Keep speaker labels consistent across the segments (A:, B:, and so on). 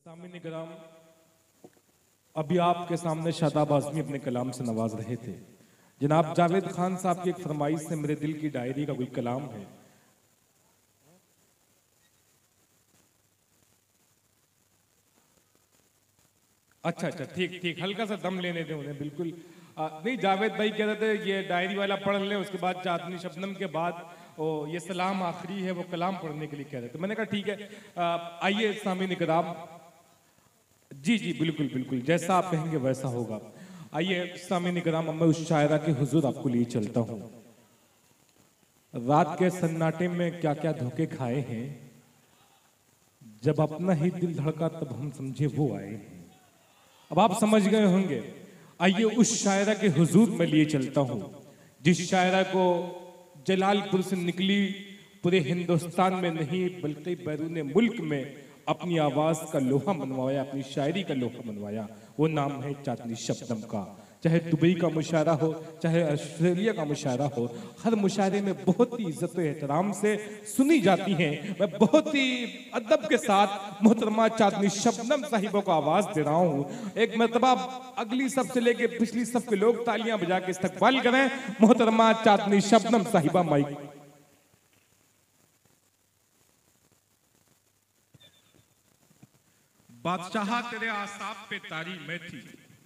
A: सामने कराम, अभी आपके सामने शादाब आज़मी अपने कलाम से नवाज रहे थे। जनाब जावेद खान साहब की एक फरमाइश से मेरे दिल की डायरी का कोई कलाम है। अच्छा, ठीक ठीक, हल्का सा दम लेने दें उन्हें, बिल्कुल नहीं। जावेद भाई कह रहे थे ये डायरी वाला पढ़ लें, उसके बाद चांदनी शबनम के बाद ये सलाम आखिरी है, वो कलाम पढ़ने के लिए कह रहे थे। मैंने कहा ठीक है, आइए सामने कराम। जी जी बिल्कुल बिल्कुल, जैसा आप कहेंगे वैसा होगा। आइए सामने कराम, मैं उस शायरा के हुजूर आपको लिए चलता हूँ। रात के सन्नाटे में क्या क्या धोखे खाए हैं, जब अपना ही दिल धड़का तब हम समझे वो आए हैं। अब आप समझ गए होंगे। आइए उस शायरा के हुजूर में लिए चलता हूँ, जिस शायरा को जलालपुर से निकली पूरे हिंदुस्तान में नहीं बल्कि बैरून मुल्क में अपनी आवाज का लोहा मनवाया, अपनी शायरी का लोहा मनवाया। वो नाम है चांदनी शबनम का। चाहे दुबई का मुशायरा हो, चाहे ऑस्ट्रेलिया का मुशायरा हो, हर मुशायरे में बहुत ही इज्जत एहतराम से सुनी जाती हैं। मैं बहुत ही अदब के साथ मोहतरमा चांदनी शबनम साहिबों को आवाज दे रहा हूँ। एक मरतबा अगली सब से लेके पिछली सब के लोग तालियां बजा के इस्तकबाल करें मोहतरमा चांदनी शबनम साहिबा। माइक।
B: बादशाह तेरे आसाब पे तारी मैं थी,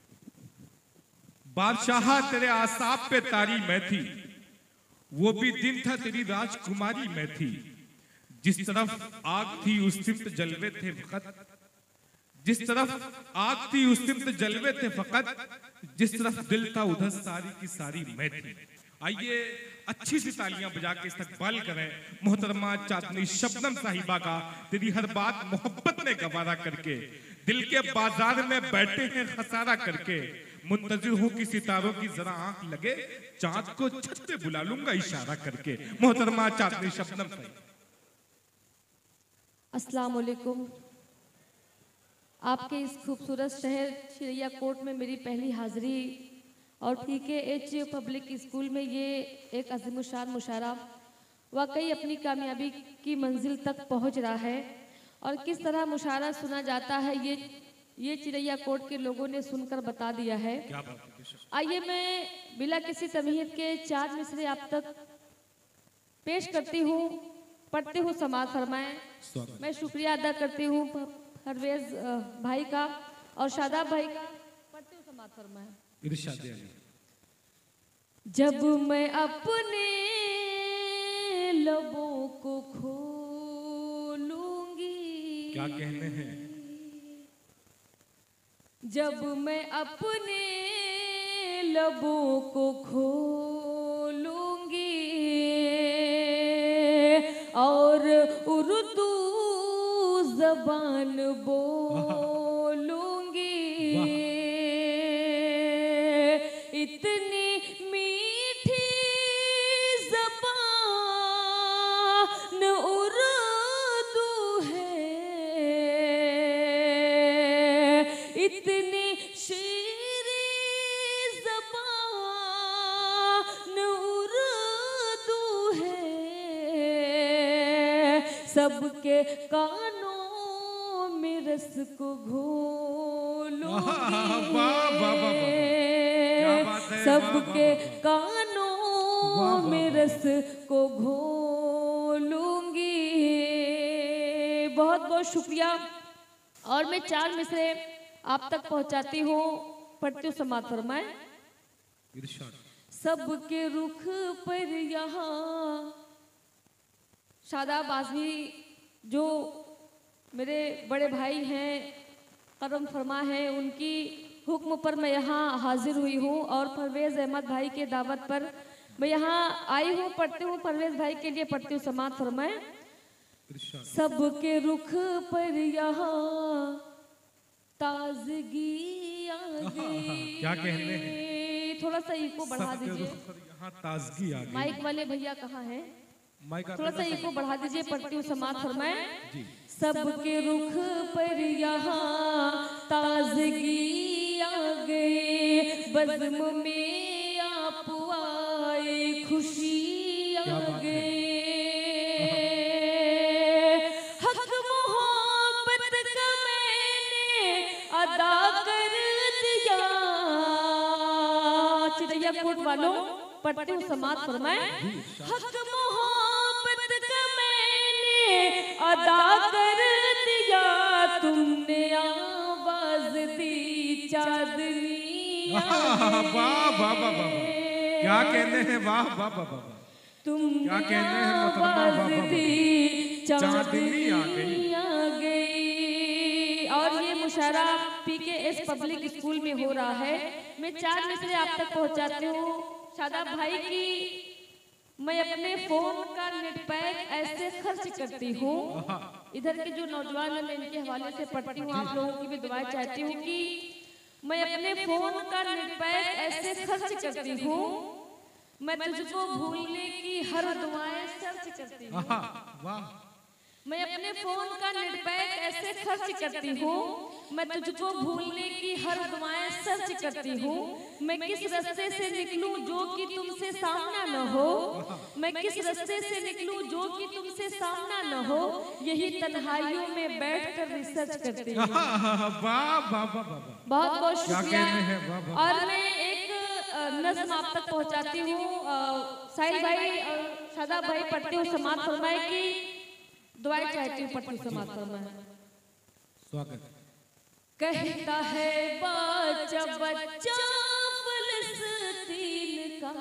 B: बादशाह तेरे आसाब पे तारी मैं थी, वो भी दिन था तेरी राजकुमारी मैं थी। जिस तरफ आग थी उस सिमत जलवे थे फकत, जिस तरफ आग थी उस सिमत जलवे थे फकत, जिस तरफ दिल था उधर सारी की सारी मैं थी। आइए अच्छी सी तालियां बजा के इस्तकबाल करें मोहतरमा चांदनी शबनम साहिबा का। तेरी हर बात मोहब्बत ने गवारा करके, दिल के बाजार में बैठे हैं खसारा करके, मुंतजिर हूं कि सितारों की जरा आंख लगे, चांद को छत पे बुला लूंगा इशारा करके। मोहतरमा चांदनी शबनम साहिबा।
C: अस्सलाम वालेकुम। आपके इस खूबसूरत शहर चिड़ियाकोट में मेरी पहली हाजिरी और PKH पब्लिक स्कूल में ये एक अज़ीमुशान मुशायरा वाकई अपनी कामयाबी की मंजिल तक पहुंच रहा है। और किस तरह मुशायरा सुना जाता है ये चिड़ियाकोट के लोगों ने सुनकर बता दिया है। आइए मैं बिला किसी तमहीद के 4 मिसरे आप तक पेश करती हूँ, पढ़ती हूँ, समाअत फरमाएं। मैं शुक्रिया अदा करती हूँ परवेज भाई का और शादाब भाई का। पढ़ती हूँ, समाअत फरमाएं। जब मैं अपने लबों को खोलूंगी,
B: क्या कहने हैं,
C: जब मैं अपने लबों को खोलूंगी और उर्दू जबान बोलूंगी, इतनी मीठी जबान उर्दू है, इतनी शीरी जबान उर्दू है, सबके कानों में रस को घोलूंगी, सबके कानों में रस को घोलूंगी। बहुत बहुत शुक्रिया। और मैं 4 मिसरे आप तक पहुंचाती हूँ, पढ़ती हूँ, समाअत फरमाएं। सबके रुख पर यहाँ शादाब आज़मी जो मेरे बड़े भाई हैं, करम फरमा है, उनकी हुक्म पर मैं यहाँ हाजिर हुई हूँ और परवेज अहमद भाई के दावत पर मैं यहाँ आई हूँ। पढ़ती हूँ परवेज भाई के लिए, पढ़ती हूँ, समाअत फरमाएं। सबके रुख पर यहाँ ताजगी आ गई।
B: क्या कहने हैं,
C: थोड़ा सा इको बढ़ा दीजिए।
B: यहाँ ताजगी आ गई।
C: माइक वाले भैया कहाँ हैं? थोड़ा सा इको बढ़ा दीजिए। पढ़ती हूँ, समाअत फरमाएं। सबके रुख पर यहाँ ताजगी आ गई, बज़्म में आप आए, खुशी आ गई, हक मोहब्बत का मैंने वालों, पढ़ती हूँ समाज फरमाए। हक मोहब्बत का मैंने अदा कर दिया, तुमने आवाज दी चांदनी
B: वाह वाह वाह वाह, क्या कहने हैं, वाह वाह वाह वाह,
C: तुमने
B: क्या कहने हैं मोहतरमा, वाह वाह
C: आवाज
B: वाह,
C: दी
B: चांदनी आ गई।
C: आ गई। और ये मुशायरा पीकेएस पब्लिक स्कूल में हो रहा है। मैं 4 मिसरे आप तक पहुंचाती हूँ। शादाब भाई की मैं अपने फोन का नेट पैक ऐसे खर्च करती हूँ। इधर के जो नौजवान हैं मैं इनके हवाले से पढ़ती हूँ, आप लोगों की भी दुआएं चाहती हूँ कि मैं अपने फोन का नेट पैक ऐसे खर्च करती हूँ, मैं तुझको भूलने की हर दुआएं सर्च करती हूँ।
B: वाह,
C: मैं अपने फोन का नेट पैक ऐसे खर्च करती हूँ, मैं तुझको भूलने की हर दुआएं सर्च करती हूँ। मैं किस रास्ते से निकलूं जो कि तुमसे सामना न हो, मैं किस रास्ते से निकलूं जो कि तुमसे सामना न हो, यही तन्हाइयों में बैठकर रिसर्च करती हूँ।
B: वाह वाह वाह वाह,
C: बहुत बहुत
B: क्या
C: शुक्रिया।
B: कहने हैं, वाह वाह।
C: और मैं एक नज़्म आप तक पहुंचाती हूँ। साहिल भाई और शादाब भाई पढ़ती हूँ समाज फरमाए की दुआएं चाहती हूँ, पढ़ती हूँ समाज फरमाए।
B: स्वागत।
C: कहता है बच्चा बच्चा फलस्तीन का,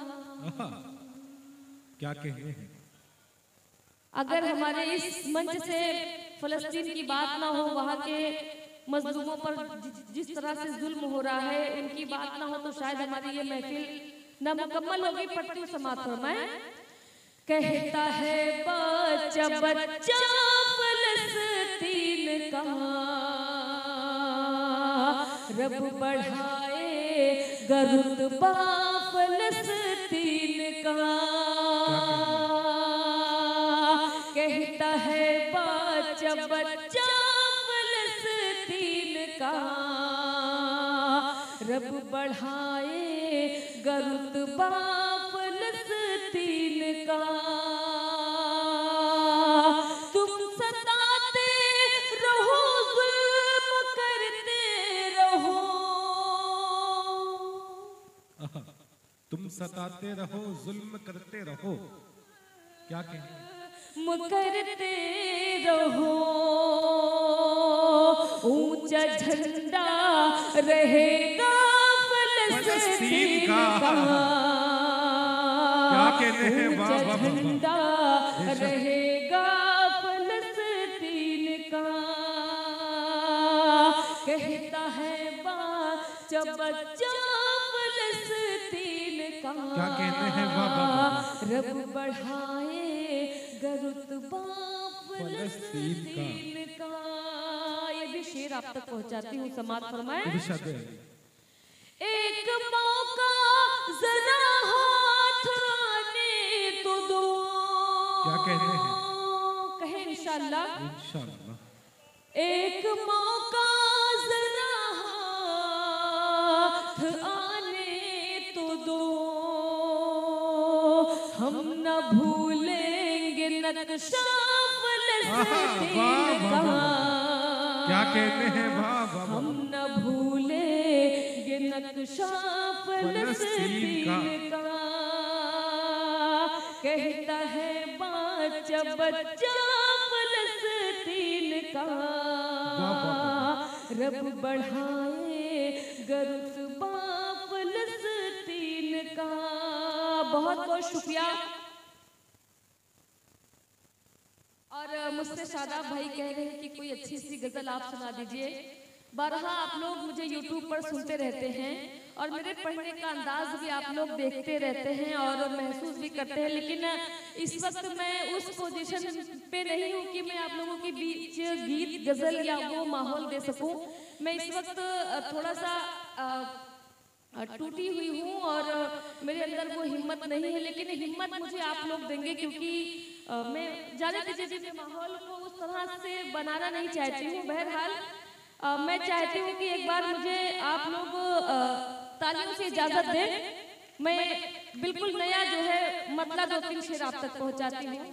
B: क्या कहने हैं,
C: अगर हमारे इस मंच से फलस्तीन की बात ना हो, वहाँ के मजलूमों पर जिस तरह से जुल्म हो रहा है उनकी बात ना हो, तो शायद हमारी ये महफिल नामुकम्मल होगी। पढ़ती हूँ समाज फरमाए। कहता है बच्चा बच्चा फलस्तीन का, रब बढ़ाए रुतबा फलस्तीन का। कहता है बच्चा बच्चा फलस्तीन का, रब बढ़ाए रुतबा फलस्तीन का। तुम सताते रहो, जुल्म करते रहो,
B: तुम सताते रहो, जुल्म करते रहो, क्या कहने हैं,
C: करते रहो, ऊंचा झंडा रहेगा फलस्तीन का।
B: क्या कहने हैं, वाह वाह वाह,
C: झंडा रहेगा फलस्तीन का। कहता है बच्चा बच्चा फलस्तीन का,
B: क्या कहने हैं, वाह वाह वाह,
C: रब बढ़ाए रुतबा फलस्तीन का। ये भी शेर आप तक पहुंचाती हूँ समाज फरमाए।
B: इरशाद है।
C: एक मौका जरा हाथ आने तो दो,
B: क्या कहने हैं,
C: कहे इंशाअल्लाह।
B: इंशाअल्लाह।
C: एक मौका जरा हाथ आने तो दो, हम न भूलेंगे नक्शा फलस्तीन का।
B: क्या कहते हैं, वाह वाह,
C: हम न भूलेंगे नक्शा फलस्तीन का। कहता है बच्चा बच्चा फलस्तीन का, रब बढ़ाए रुतबा फलस्तीन का। बहुत बहुत शुक्रिया। और मुझसे शादाब भाई कह रहे हैं कि कोई अच्छी सी गजल आप सुना दीजिए। बारहा आप लोग मुझे YouTube पर सुनते रहते हैं और मेरे पढ़ने का अंदाज भी आप लोग देखते रहते हैं और महसूस भी करते हैं, लेकिन इस वक्त मैं उस पोजीशन पे नहीं हूँ कि मैं आप लोगों के बीच गीत गजल या वो माहौल दे सकूं। मैं इस वक्त थोड़ा सा टूटी हुई हूँ और मेरे अंदर वो हिम्मत नहीं है, लेकिन हिम्मत मुझे आप लोग देंगे क्योंकि मैं जाने दीजिए माहौल को उस तरह से बनाना नहीं चाहती हूँ। बहरहाल मैं चाहती हूँ कि एक बार मुझे आप लोग तालियों से इजाजत दें। मैं बिल्कुल नया जो है मतलब 2-3 शेर आप तक पहुँचाती हूँ।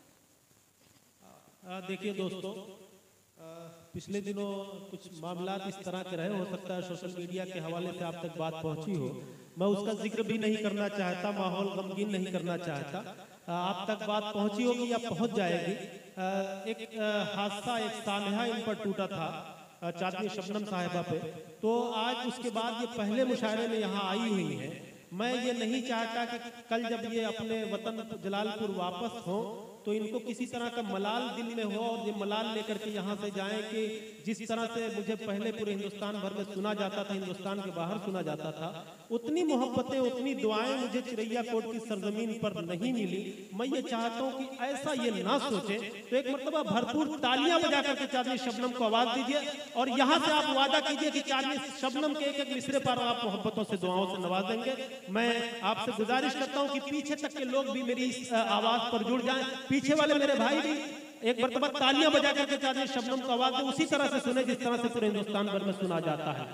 D: देखिए दोस्तों, पिछले दिनों कुछ मामला इस तरह के रहे, हो सकता है सोशल मीडिया के हवाले से आप तक बात पहुंची हो, मैं उसका जिक्र भी नहीं करना चाहता, माहौल गमगीन नहीं करना चाहता। आप तक बात पहुंची होगी या पहुंच जाएगी। एक हादसा, एक सानहा इन पर टूटा था चांदनी शबनम साहिबा पे। तो आज उसके बाद ये पहले मुशायरे में यहाँ आई हुई हैं। मैं ये नहीं चाहता कि कल जब ये अपने वतन जलालपुर वापस हों तो इनको किसी तरह का मलाल दिल में हो और ये मलाल लेकर के यहाँ से जाएं कि जिस तरह से मुझे पहले पूरे हिंदुस्तान भर में सुना जाता था, हिंदुस्तान के बाहर सुना जाता था, उतनी मोहब्बतें, उतनी दुआएं मुझे चिरैया कोट की सरजमीन पर नहीं मिली। मैं ये चाहता हूँ कि ऐसा ये ना सोचे, तो एक मरतबा भरपूर तालियां बजा करके चांदनी शबनम को आवाज दीजिए और यहाँ से आप वादा कीजिए कि चांदनी शबनम के एक एक मिसरे पर आप मोहब्बतों से, दुआओं से नवाजेंगे। मैं आपसे गुजारिश करता हूँ कि पीछे तक के लोग भी मेरी इस आवाज पर जुड़ जाएं, पीछे वाले मेरे भाई भी एक मरतबा तालियां बजा करके चांदनी शबनम को आवाज दे, उसी तरह से सुने जिस तरह से पूरे हिंदुस्तान भर में सुना जाता है।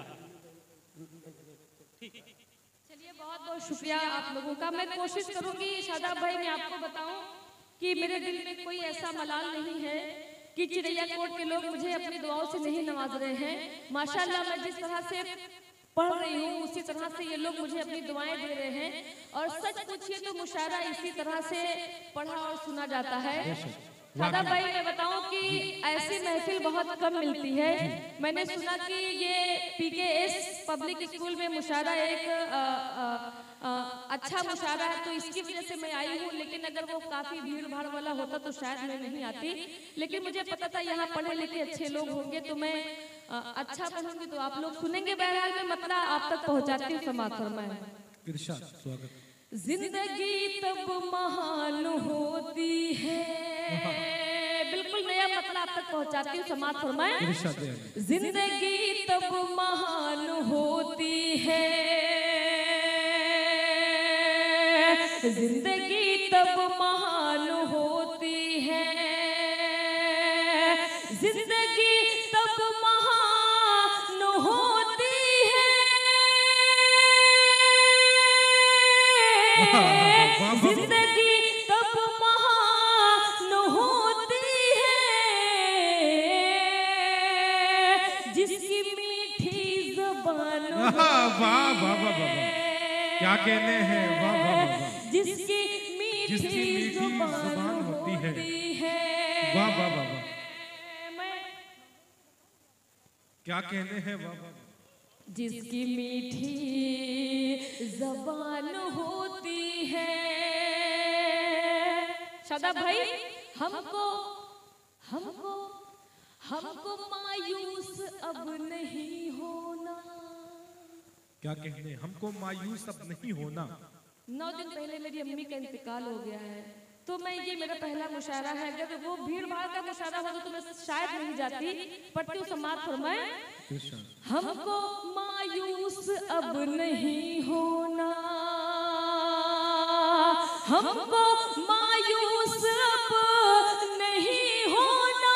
C: चलिए, बहुत बहुत शुक्रिया आप लोगों का। मैं कोशिश करूंगी शादाब भाई, मैं आपको बताऊं कि मेरे दिल में कोई ऐसा मलाल नहीं है कि चिरैया कोट के लोग मुझे अपनी दुआओं से नहीं नवाज रहे हैं। माशाल्लाह, मैं जिस तरह से पढ़ रही हूँ उसी तरह से ये लोग मुझे अपनी दुआएं दे रहे हैं। और सच पूछिए तो मुशायरा इसी तरह से पढ़ा और सुना जाता है। शादाब भाई, मैं बताऊं कि ऐसी महफिल बहुत कम मिलती है। मैंने सुना कि ये PKS पब्लिक स्कूल में मुशायरा एक अच्छा मुशायरा है, तो इसकी वजह से मैं आई हूँ। लेकिन अगर वो काफी भीड़ भाड़ वाला होता तो शायद मैं नहीं आती। लेकिन मुझे पता था यहाँ पढ़े लिखे अच्छे लोग होंगे, तो मैं अच्छा पढ़ूंगी तो आप लोग सुनेंगे। बहरहाल मैं मतलब आप तक पहुँचाती हूँ। समाप्त फरमाएं।
A: इरशाद, स्वागत।
C: जिंदगी तब महान होती है, बिल्कुल नया मतलब आप तक पहुंचाती हूँ। समाप्त फरमाएं। जिंदगी तब महान होती है, जिंदगी तब महान होती है, जिंदगी तब महान होती है, जिंदगी तब महान होती है, जिसकी मीठी ज़बान
B: वाह वाह वाह वाह, क्या कहने हैं, वाह वाह वाह,
C: जिसकी मीठी ज़बान होती है,
B: वाह वाह वाह वाह, क्या कहने हैं, वाह वाह,
C: जिसकी मीठी ज़बान होती है। शादाब भाई, हमको हमको हमको मायूस अब नहीं होना।
B: क्या कहने, हमको मायूस अब नहीं होना।
C: 9 दिन पहले मेरी अम्मी का इंतकाल हो गया है, तो मैं ये मेरा पहला मुशायरा है। अगर वो भीड़ भाड़ का मुशायरा होता तो मैं शायद नहीं जाती। पढ़ती हूँ। समाप्त फरमाएं। हमको मायूस अब नहीं होना, हमको मायूस अब नहीं होना,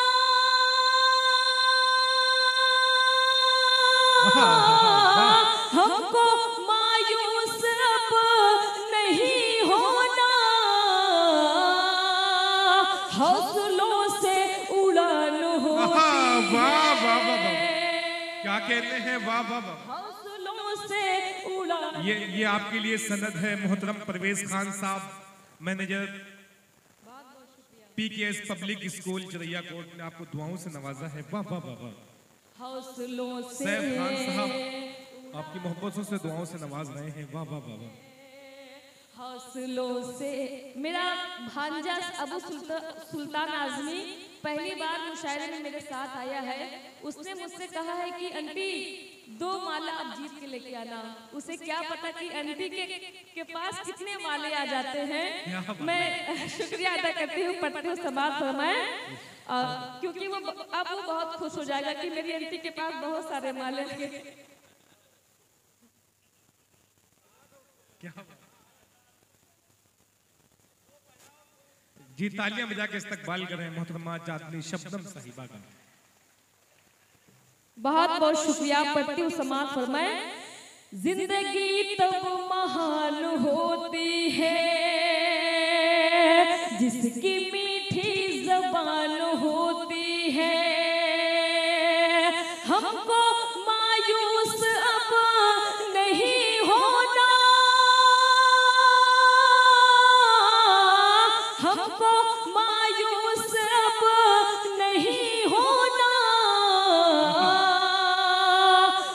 C: हमको मायूस अब नहीं होना, हौसलों से उड़ान होती है।
B: क्या कहते हैं, वाह वाह वाह,
C: हौसलों से उड़ान।
B: ये आपके लिए सनद है मोहतरम परवेज खान साहब, manager PKS public school Chiraiya Kot ने आपको दुआओं से नवाजा है। वाह वाह वाह वाह,
C: हौसलों से
B: सैफ खान साहब आपकी मोहब्बतों से दुआओं से नवाज रहे हैं। वाह वाह वाह वाह,
C: हौसलों से। मेरा भांजा अबू सुल्तान आजमी पहली बार मुशायरे में मेरे साथ आया है। उसने मुझसे कहा है कि आंटी 2 माला अब जीत के लेके आना। उसे क्या पता कि आंटी के पास कितने माले आ जाते हैं। मैं शुक्रिया अदा करती हूँ। पढ़ती हूँ। समाप्त फरमाएं। क्योंकि वो अब वो बहुत खुश हो जाएगा कि मेरी आंटी के पास बहुत सारे माले हैं।
B: क्या जी, तालियां बजा के इस्तकबाल कर रहे हैं मोहतरमा चांदनी शबनम साहिबा का।
C: बहुत बहुत शुक्रिया। पढ़ती हूँ। समाप्त फरमाएं। जिंदगी तब महान होती है, जिसकी मीठी ज़बान होती है, हमको मायूस अब नहीं होना,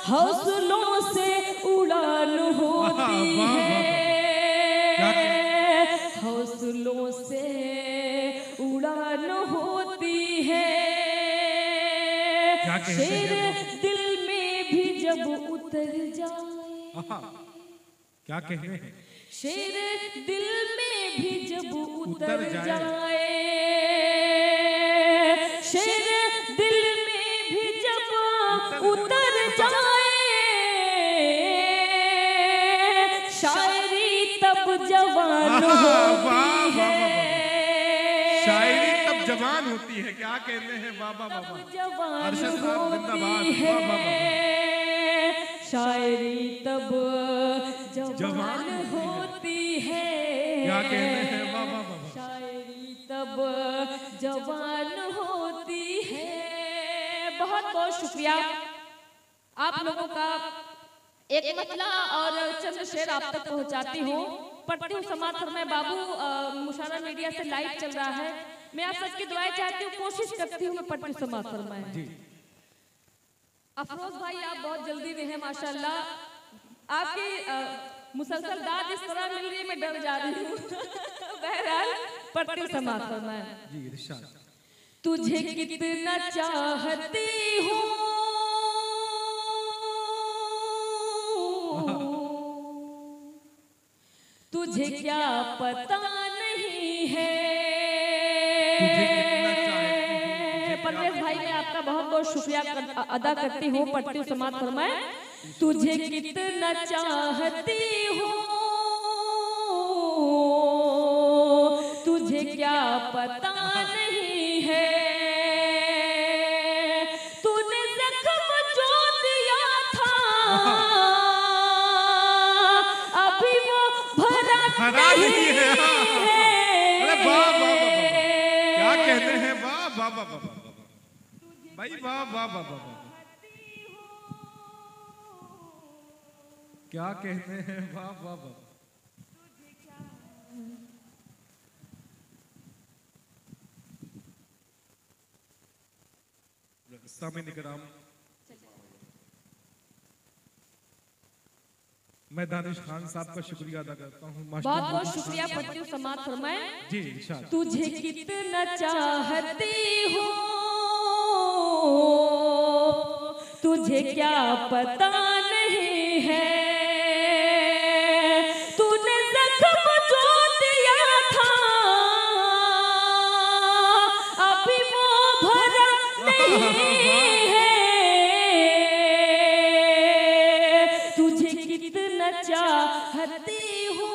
C: हौसलों से उड़ान होती है, हौसलों से उड़ान होती है। शेर दिल में भी जब उतर जाए,
B: क्या कहने हैं?
C: शेर दिल में भी जब उतर जाए, शेर दिल में भी जब उतर जाए, शायरी तब जवान होती है,
B: शायरी तब जवान होती है। क्या कहने हैं? बाबा बाबा
C: जवान
B: जिंदाबाद।
C: शायरी तब जवान होती है।
B: क्या कहने हैं? बाबा बाबा
C: शायरी तब जवान होती है। बहुत बहुत शुक्रिया आप लोगों का। एक मतला और चंद शेर आप तक पहुंचाती हूँ। पढ़ती हूँ समाज फरमाए बाबू, मुशारा मीडिया से लाइव चल रहा है। मैं आप सबकी दुआएं चाहती हूँ, कोशिश करती हूँ मैं पढ़ती हूँ समाज फरमाए। अफरोज भाई आप बहुत जल्दी रहे माशाल्लाह। आपकी मुसलसल दाद इस तरह मिल रही है मैं डर जा रही हूँ। बहरहाल पढ़ती हूँ समाज फरमाए। तुझे कितना चाहती हूँ, तुझे क्या पता नहीं है। परवेज भाई मैं आपका बहुत बहुत शुक्रिया अदा करती हूँ। पढ़ती हूँ समाज फरमाए। तुझे कितना चाहती हूँ, तुझे क्या पता नहीं है। तूने जख्म जो दिया था अभी वो भरा नहीं है।
B: अरे वाह वाह वाह, क्या कहते हैं? वाह वाह वाह वाह भाई, वाह वाह वाह वाह, क्या कहते हैं? वाह वाह वाह। सामीन इकराम, मैं दानिश खान साहब का शुक्रिया अदा करता हूँ।
C: बहुत बहुत शुक्रिया। पढ़ती हूँ समाज फरमाए।
B: जी इंशाअल्लाह।
C: तुझे कितना चाहती हूँ, तुझे क्या पता नहीं है। तूने जख्म जो दिया था अभी वो भरा नहीं है। तुझे कितना चाहती हूँ,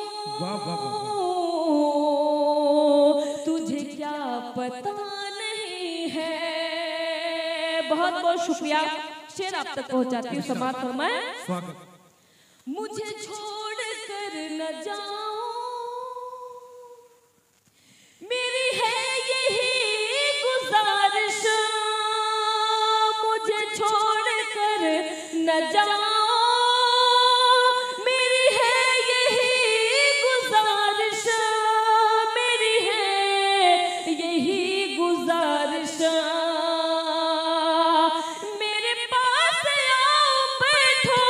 C: तुझे क्या पता नहीं है। बहुत बहुत शुक्रिया। शेर आप तक पहुंचाती हूँ समाज फरमाए। मुझे छोड़ कर न जाओ, मेरी है यही गुजारिश। मुझे छोड़ कर न जाओ, मेरी है यही गुजारिश, मेरी है यही गुजारिश। मेरे पास आओ बैठो,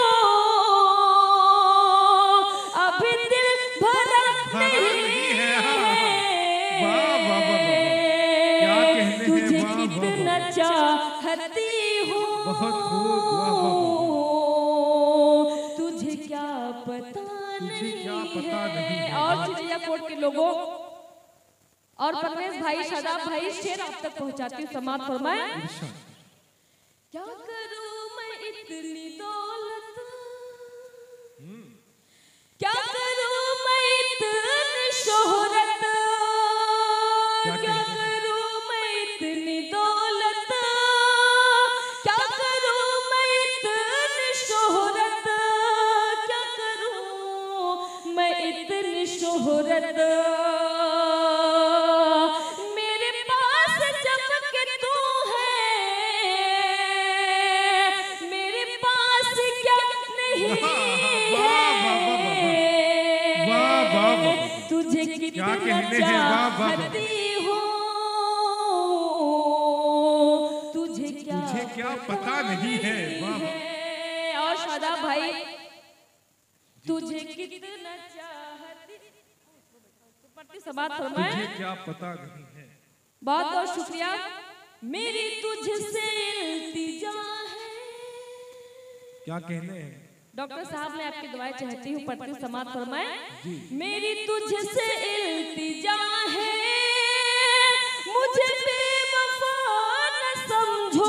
C: अभी दिल भरा नहीं है।
B: क्या कहने हैं?
C: तुझे
B: वाह, वाह,
C: कितना चाहती हूँ,
B: बहुत खूब। वाह, वाह,
C: तुझे क्या पता
B: तुझे क्या
C: नहीं
B: पता नहीं
C: है।
B: है।
C: और चिड़िया कोट के लोगों और परवेज भाई, शादाब भाई, शेर आप तक पहुंचाती हूँ समाज फरमाए। क्या करूँ मैं इतनी दौलत, क्या करूँ मैं इतनी शोहरत, क्या करूँ मैं इतनी दौलत, क्या करूँ मैं इतनी शोहरत, क्या करूँ मैं इतनी शोहरत। मेरे पास जब के तू है, मेरे पास क्या नहीं है। तुझे कितना चाहती हूँ, तुझे क्या
B: पता नहीं है। वाह।
C: और और शादाब भाई तुझे कितना चाहती पट्टी समात फरमाए।
B: तुझे क्या पता नहीं है।
C: बहुत बहुत शुक्रिया। मेरी तुझसे इल्तिजा है।
B: क्या कहने हैं
C: डॉक्टर साहब मैं आपकी दुआएं चाहती हूँ, पट्टी समात फरमाए। मेरी तुझसे इल्तिजा है, मुझे बेवफा न समझो।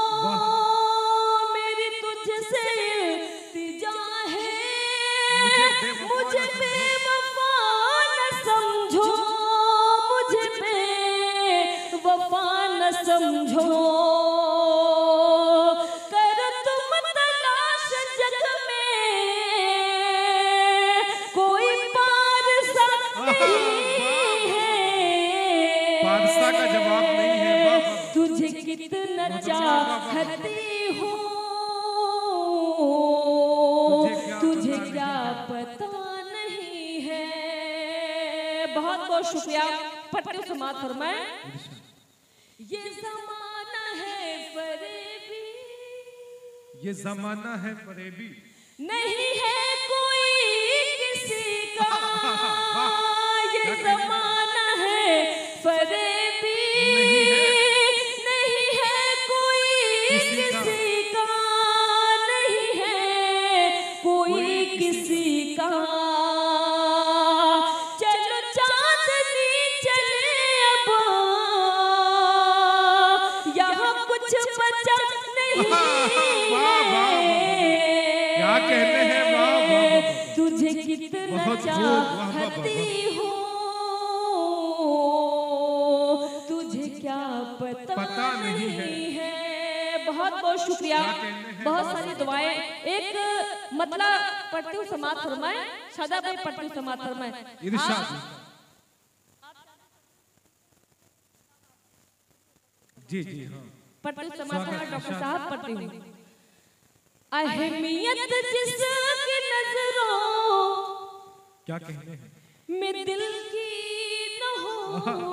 C: मेरी तुझसे इल्तिजा है, मुझे बेवफा न समझो। मुझे बेवफा न समझो।
B: का जवाब नहीं है।
C: तुझे कितना चाहती हूँ, तुझे क्या पता नहीं है। बहुत बहुत शुक्रिया। पट्टी समात फरमाए। ये जमाना है फरेबी,
B: ये जमाना है फरेबी,
C: नहीं है कोई किसी का। ये जमाना है फरेबी, नहीं है कोई किसी का। नहीं है कोई किसी का। चलो चांदनी चले अब, यहाँ कुछ बचा नहीं है।
B: क्या कहते हैं। वाह
C: तुझे कितना चाहती हूँ, तुझे क्या पता नहीं है। बहुत बहुत शुक्रिया। बहुत सारी दुआएं। एक मतलब पट्टी समात फरमाए। शादाब भाई पट्टी समात फरमाए।
B: इरशाद। जी जी हाँ
C: पट्टी समात फरमाए। डॉक्टर साहब पट्टी हूँ। अहमियत जिसकी नजरों
B: क्या कहने हैं
C: में दिल की न हो।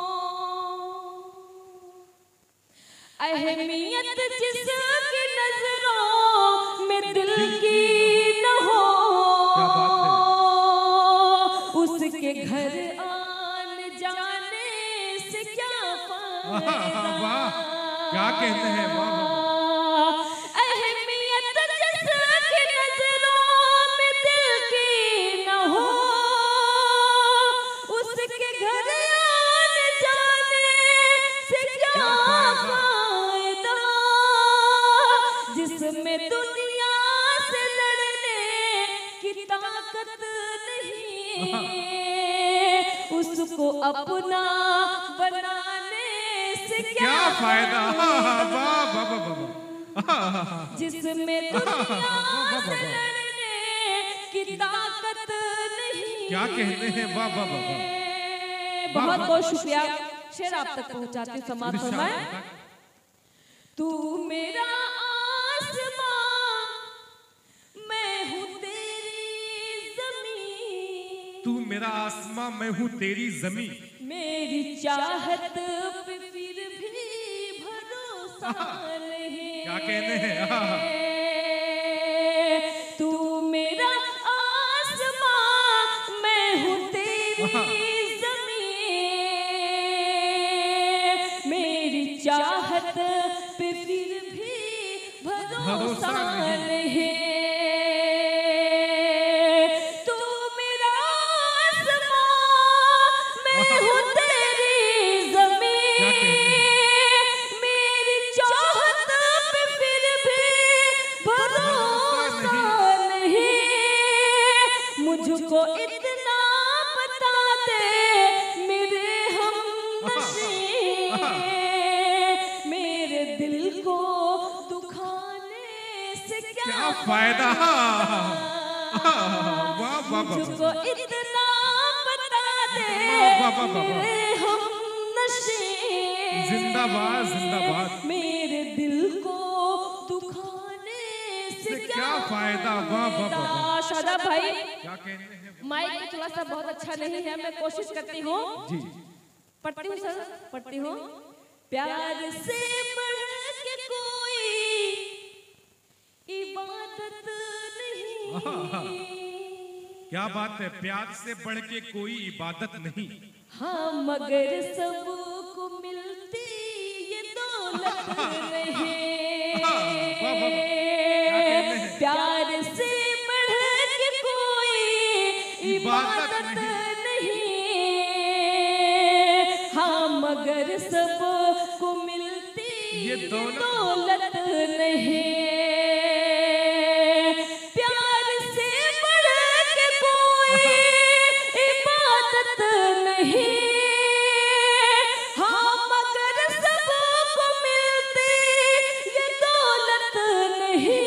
C: अहमियत जिसकी नजरों में दिल की न हो।
B: क्या बात है।
C: उसके घर आने जाने से क्या फायदा।
B: वाह क्या कहते हैं। वाह
C: अहमियत जिसकी नजरों में दिल की न हो। उसके घर आने जाने से क्या फायदा। जिसमें दुनिया से लड़ने की ताकत नहीं, उसको अपना बनाने से क्या
B: फायदा। वाह वाह वाह।
C: जिसमें दुनिया से लड़ने की ताकत नहीं।
B: क्या कहते हैं। वाह वाह वाह।
C: बहुत बहुत शुक्रिया। शेर आप तक पहुंचाती समात फरमाए। तू मेरा आसमां, मैं हूँ तेरी ज़मीं।
B: तू मेरा आसमां मैं हूँ तेरी जमी।
C: मेरी चाहत पे फिर भी भरोसा नहीं।
B: क्या कहते हैं।
C: तू मेरा आसमां, मैं हूँ तेरी ज़मीं। मेरी चाहत पे फिर भी भरोसा नहीं। तू मेरा आसमां, मैं हूँ तेरी ज़मीं। मेरी चाहत पे फिर भी भरोसा नहीं। मुझको इतना बता दे मेरे हमनशीं, मेरे दिल को दुखाने से क्या
B: फायदा। वाह वाह वाह।
C: मुझको इतना बता दे मेरे हमनशीं।
B: जिंदाबाद जिंदाबाद।
C: मेरे दिल को दुखाने से क्या
B: फायदा। वाह वाह वाह।
C: शादाब भाई
B: क्या कहते हैं।
C: माइक में थोड़ा सा बहुत अच्छा नहीं है, मैं कोशिश करती हूँ।
B: जी
C: पढ़ती हूँ सर, पढ़ती हूँ। प्यार से बढ़ के कोई इबादत
B: क्या बात है, प्यार से बढ़ के कोई इबादत नहीं।
C: हाँ मगर सबको मिलती ये दौलत नहीं, प्यार से बढ़ के कोई इबादत नहीं। हाँ मगर सबको मिलती ये दौलत नहीं, प्यार से बढ़ के कोई इबादत नहीं। हाँ मगर सबको मिलती ये दौलत नहीं,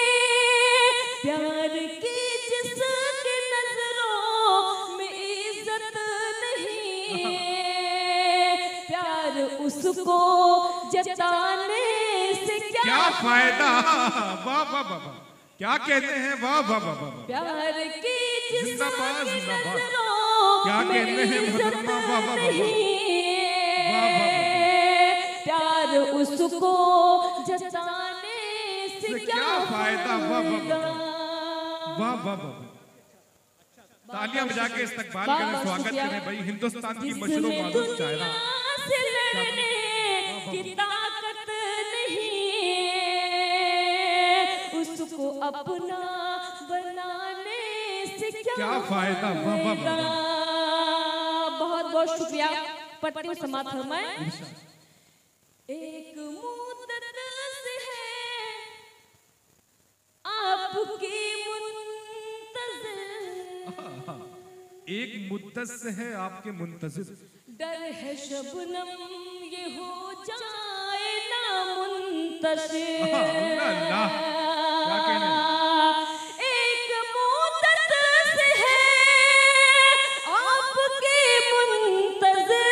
C: प्यार की जिसकी नजरों में इज्जत नहीं, प्यार उसको जताने से
B: क्या फायदा। वाह वाह वाह, क्या कहते हैं, वाह वाह वाह वाह।
C: प्यार की
B: जिंदाबाद
C: जिसकी
B: जिंदाबाद,
C: नजरों
B: क्या
C: में
B: कहते हैं
C: इज्जत
B: मोहतरमा, वाह वाह वाह
C: नहीं, प्यार उसको जताने से क्या फायदा।
B: वाह वाह वाह, तालियां बजा के इस्तकबाल करें, स्वागत करें भाई हिंदुस्तान की मशहूर मालूम शायरा।
C: से लड़ने की ताकत नहीं, उसको अपना बनाने से क्या
B: फायदा। वाह वाह वाह,
C: बहुत बहुत शुक्रिया। पढ़ती हूँ समाप्त फरमाएं। एक मुद्दत से है आपकी मुंतज़िर,
B: एक मुद्दत से है आपके मुंतज़िर,
C: डर है शबनम ये हो जाए ना मुंतशिर।
B: अल्लाह, क्या कहने।
C: एक मुद्दत से है आपकी मुंतज़िर,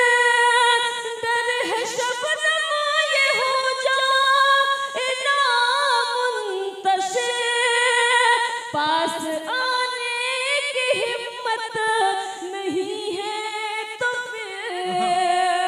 C: डर है शबनम ये हो जाए ना मुंतशिर, पास आने की हिम्मत नहीं है तो फिर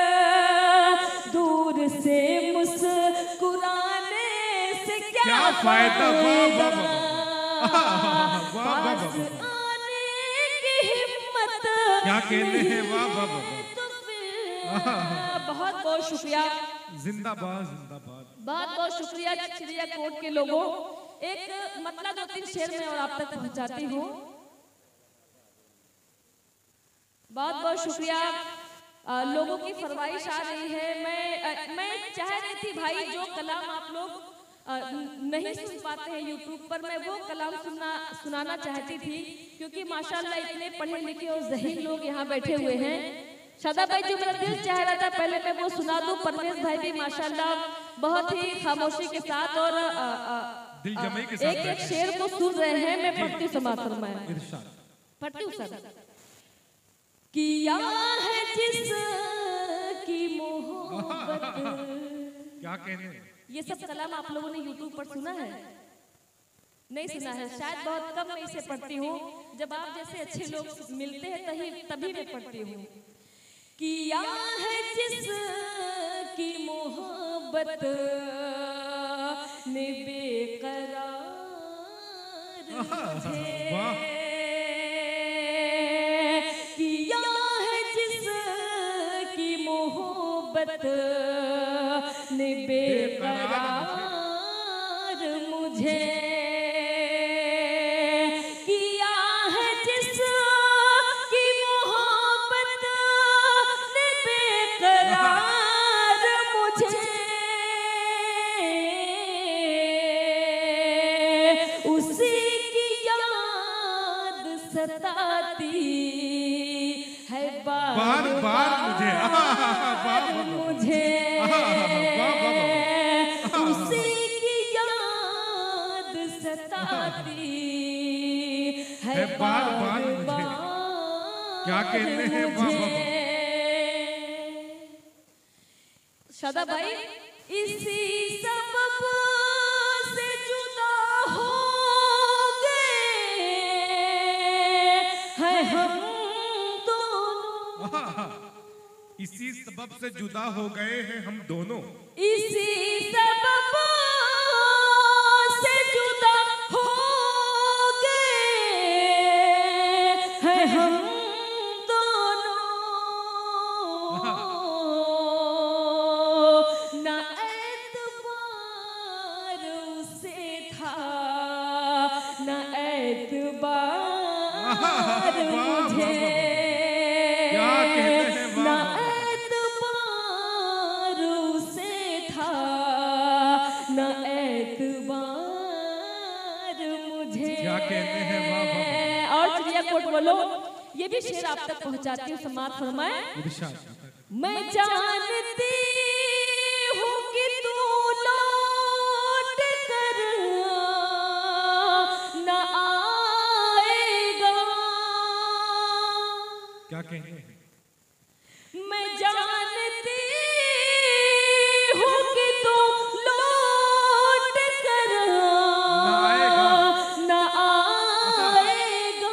C: दूर से मुस्कुराने से क्या
B: फायदा। वाह वाह वाह,
C: पास आने की हिम्मत
B: क्या कहते हैं, वाह वाह वाह,
C: तो फिर बहुत बहुत शुक्रिया,
B: जिंदाबाद जिंदाबाद।
C: बहुत बहुत शुक्रिया चिड़िया कोट के लोगों। एक मतलब 2-3 शेर में और आप तक पहुंचाती हूँ। बहुत बहुत शुक्रिया। लोगों की फरमाइश आ रही है। मैं चाह रही थी भाई जो कलाम आप लोग नहीं सुन पाते हैं यूट्यूब पर, मैं वो कलाम सुनाना चाहती थी, क्योंकि माशाल्लाह इतने पढ़े लिखे और ज़हीन लोग यहाँ बैठे हुए हैं। शादा भाई जो मेरा दिल चाह रहा था पहले मैं वो सुना दूं। परवेज भाई भी माशाल्लाह बहुत ही खामोशी के साथ और
B: दिल जमाई के साथ
C: एक एक शेर को सुन रहे हैं। मैं पढ़ती हूँ समाप्त फरमाएं, पढ़ती हूँ सर। किया है जिस की मोहब्बत,
B: क्या कहने।
C: ये सब कलाम आप लोगों ने यूट्यूब पर सुना है? नहीं सुना है, शायद बहुत कम मैं इसे पढ़ती हूँ। जब आप जैसे अच्छे लोग मिलते हैं तभी मैं पढ़ती हूँ। किया है जिस की मोहब्बत ने बेकरार मुझे, किया है जिस की मोहब्बत ने बेकरार मुझे, किया है जिस की मोहब्बत ने बेकरार मुझे, उसी की याद सताती है बार बार मुझे, उसी की याद सताती है बार बार मुझे।
B: क्या कहते हैं, वाह
C: शादा भाई। इसी सबब से जुदा हो गए हैं हम दोनों,
B: इसी सबब से जुदा हो गए हैं हम दोनों,
C: इसी सबब से जुदा हो था न एतबार मुझे,
B: क्या कहते हैं,
C: न एतबार उसे था न एतबार मुझे।
B: क्या कहते हैं, वाह वाह।
C: और चिड़िया कोट बोलो, ये भी शेर आप तक पहुंचाती हूँ, समाप्त फरमाए। मैं जानती हूँ कि तू लौट कर न आएगा।
B: क्या कहते हैं,
C: मैं जानती हूँ कि तू लौट कर न आएगा।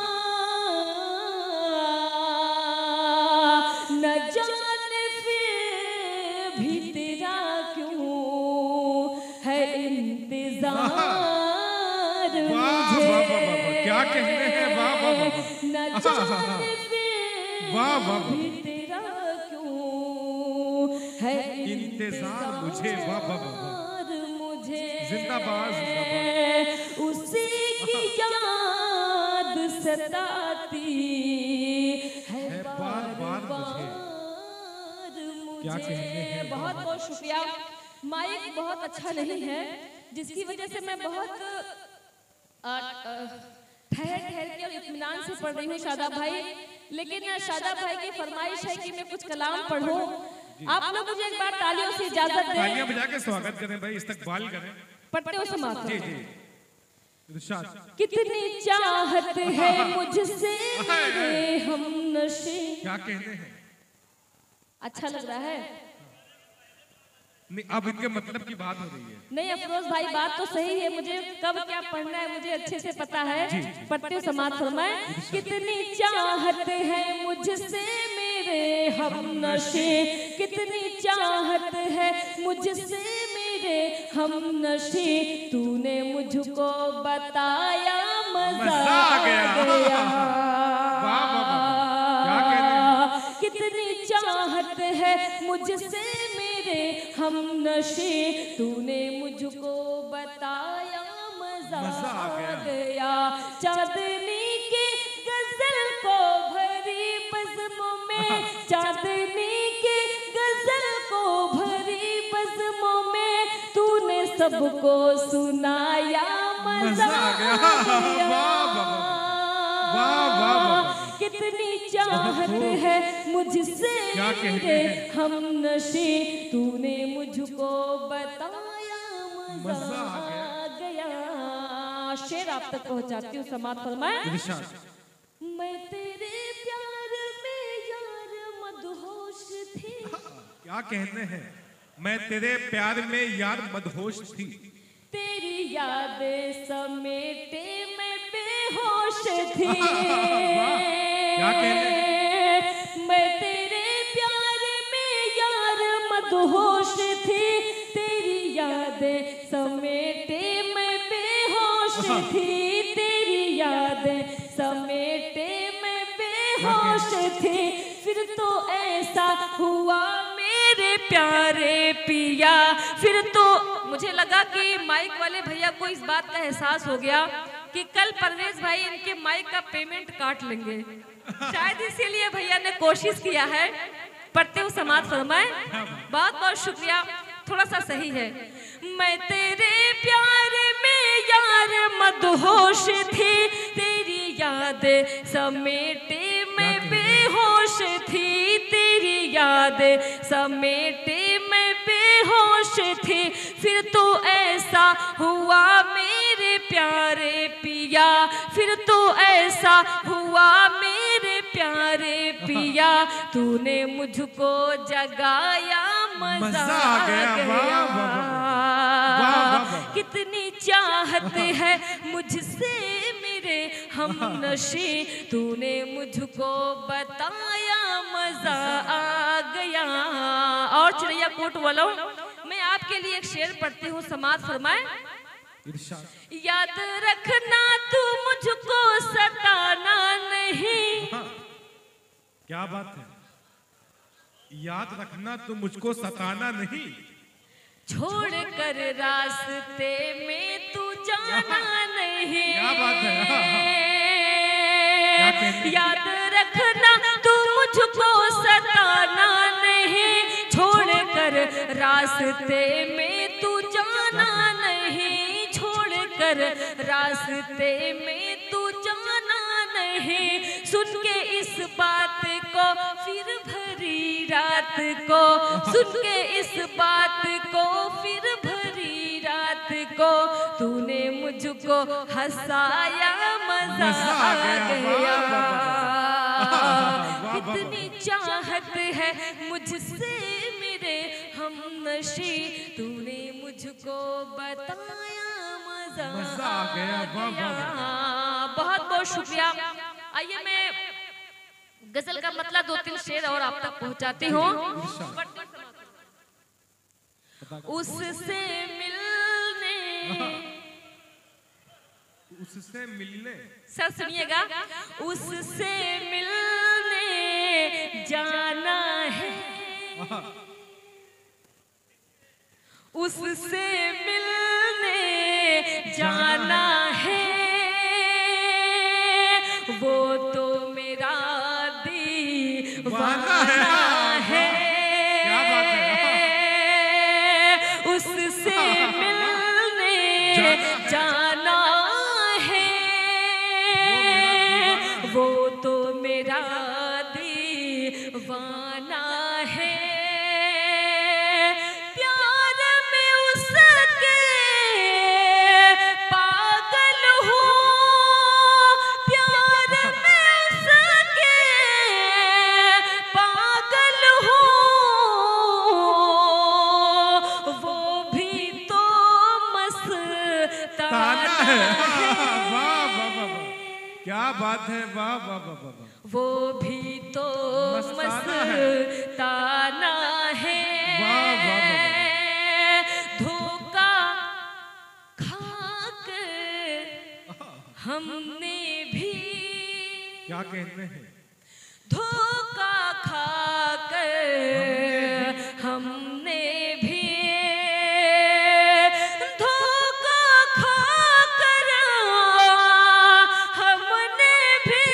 C: न जाने फिर भी तेरा क्यों है इंतजार मुझे।
B: क्या कहते हैं, वाह वाह वाह।
C: न जाने
B: वाह वाह वाह।
C: भी तेरा क्यों है
B: इंतजार मुझे, वाह वाह वाह।
C: मुझे।
B: जिंदाबाद, जिंदाबाद।
C: उसी की याद सताती है
B: बार बार मुझे। क्या कहते हैं,
C: बहुत बहुत शुक्रिया। माइक बहुत अच्छा नहीं है, जिसकी वजह से मैं बहुत ठहर ठहर के और इत्मीनान से पढ़ रही हूँ शादाब भाई। लेकिन शादाब भाई की फरमाइश है कि मैं कुछ कलाम पढ़ूं। आप लोग मुझे एक बार तालियों से इजाजत दें।
B: तालियां बजा के स्वागत करें भाई, इस्तकबाल करें।
C: पढ़ते हो समाप्त।
B: जी जी, इरशाद।
C: कितनी चाहत है मुझसे मेरे हमनशे।
B: क्या कहते हैं,
C: अच्छा लग रहा है?
B: नहीं, अब इनके मतलब की बात हो रही है।
C: नहीं अफरोज भाई, बात तो सही है, मुझे कब क्या पढ़ना है मुझे अच्छे से पता है। पढ़ते हो समाप्त फरमाए। कितनी चाहत है मुझसे मेरे हमनशे, कितनी चाहत है मुझसे मेरे हमनशे, तूने मुझको बताया मजा आ गया। कितनी चाहत है मुझसे मेरे हमनशे, तूने मुझको बताया मजा आ गया। चांदनी के गजल को भरी बज़्मों में, चांदनी के गजल को भरी बज़्मों में, तूने सबको सुनाया मजा आ गया। कितनी चाहत है मुझसे मेरे हमनशे, तूने मुझको बताया मजा आ गया। शेर आप तक पहुंचाती हूँ, समाप्त फरमाए। मैं तेरे प्यार में यार मदहोश थी।
B: क्या कहते हैं, मैं तेरे प्यार में यार मदहोश थी,
C: तेरी यादें समेटे मैं बेहोश थी।
B: क्या कहते हैं,
C: मैं तेरे प्यार में यार मदहोश थी, तेरी यादें समेटे मैं बेहोश थी, तेरी यादें समेटे मैं बेहोश थी। फिर तो ऐसा हुआ मेरे प्यारे पिया, फिर तो मुझे लगा कि माइक वाले भैया को इस बात का एहसास हो गया कि कल परवेज भाई इनके माइक का पेमेंट काट लेंगे, शायद इसीलिए भैया ने कोशिश किया है। पढ़ते हुए समाप्त फरमाए। बहुत बहुत शुक्रिया, थोड़ा सा सही है। मैं तेरे प्यार में यार मदहोश थी, तेरी यादें समेटे मैं बेहोश थी, तेरी यादें समेटे मैं बेहोश थी। फिर तो ऐसा हुआ मेरे प्यारे पिया, फिर तो ऐसा हुआ मेरे प्यारे पिया, तूने मुझको जगाया मजा आ गया। कितनी चाहत है मुझसे मेरे हमनशे, तूने मुझको बताया मजा आ गया। और चिड़िया कोट वालों, मैं आपके लिए एक शेर पढ़ती हूँ, समाप्त फरमाए। याद रखना तू मुझको सताना नहीं।
B: क्या बात है, याद रखना तू मुझको सताना नहीं,
C: छोड़ कर रास्ते में तू जाना नहीं।
B: क्या बात है, क्या कहते हैं?
C: याद रखना तू मुझको सताना नहीं, छोड़कर रास्ते में तू जाना नहीं, छोड़कर रास्ते में तू जाना नहीं। सुन के इस बात को फिर भरी रात को, सुन के इस बात को फिर भरी रात को, तूने मुझको हंसाया मजा आ गया। कितनी चाहत है मुझसे मेरे हमनशी, तूने मुझको बताया मजा
B: मजा आ गया। वाह वाह वाह।
C: बहुत बहुत शुक्रिया। आइए मैं गजल का मतलब 2-3 शेर और आप तक पहुंचाती हूँ। उससे मिलने,
B: उससे मिलने,
C: सर सुनिएगा, उससे मिलने जाना है, उससे मिलने जाना है, वो तो मेरा दीवाना है।
B: क्या बात है,
C: उससे मिलने जाना है, वो तो मेरा दीवाना है। प्यार में उसके पागल हूँ, प्यार में उसके पागल हूँ, वो भी तो मस्ताना है।
B: वाह वाह वाह वाह, क्या बात है, वाह वाह वाह वाह।
C: वो भी तो मस्ताना है।
B: वाह वाह वाह।
C: धोखा खाकर हमने भी,
B: क्या कहते हैं,
C: धोखा खाकर हमने भी, धोखा खाकर हमने भी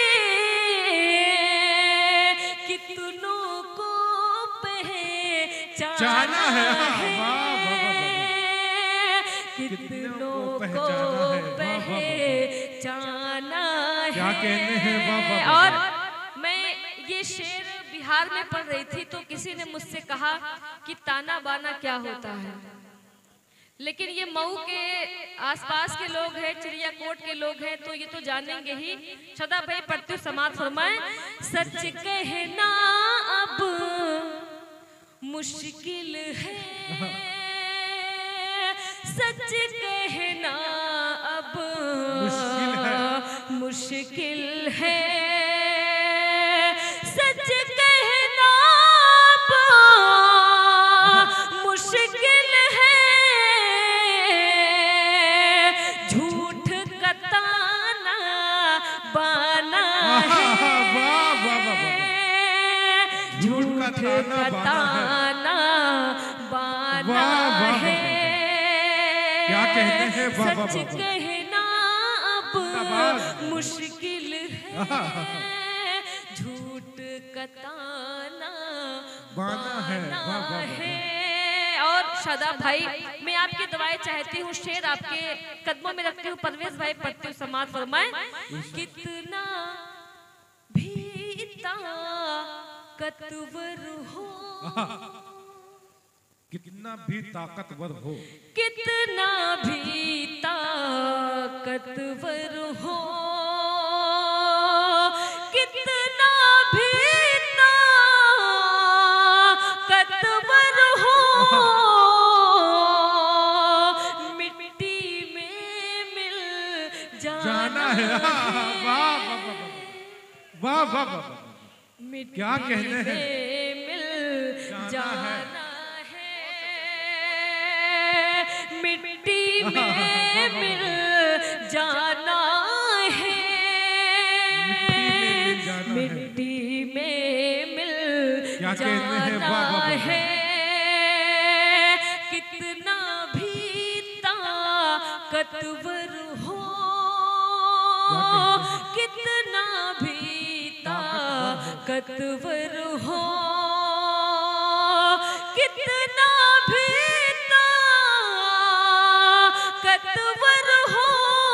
C: कितनों को पहचाना
B: है।
C: है,
B: वाह वाह वाह वाह।
C: कितनों को
B: पहचाना है। वाह वाह वाह।
C: पहचाना है।
B: क्या कहते हैं, वाह वाह वाह।
C: और मैं ये शेर बिहार में पढ़ रही थी तो किसी ने मुझसे कहा कि ताना बाना क्या होता है, लेकिन ये मऊ के आसपास के लोग हैं, चिड़ियाकोट के लोग हैं, तो ये तो जानेंगे ही। सदा भाई पढ़ती हूँ, समाज फरमाए। सच कहना अब मुश्किल है, सच कहना अब मुश्किल है, सच कहना अब मुश्किल है, झूठ का ताना बाना है,
B: वाह वाह वाह वाह।
C: झूठ
B: का
C: का
B: ताना
C: बाना
B: वाह वाह वाह।
C: है।
B: क्या कहते हैं, वाह वाह
C: सच
B: वाह।
C: कहना अब
B: आवाज।
C: मुश्किल है, झूठ का ताना
B: बाना है। वाह वाह वाह।
C: है। और शादाब भाई, मैं आपकी दुआएं चाहती हूँ, शेर आपके कदमों में रखती हूँ। परवेज भाई पढ़ती हूँ, समाज फरमाए। कितना भी ताकतवर हो,
B: कितना भी ताकतवर हो,
C: कितना भी ताकतवर हो, कितना भी ताकतवर हो, मिट्टी में मिल जाना
B: है।
C: है।
B: वाह वाह वाह वाह वाह वाह।
C: मिट्टी
B: क्या कहते हैं,
C: में मिल जाना है, मिट्टी में मिल जाना है, मिट्टी में मिल
B: क्या कहते हैं, वाह वाह
C: जाना
B: वाह।
C: है। कितना भी ताकतवर हो, कितना भी ताकतवर हो, कितना भी ताकतवर हो,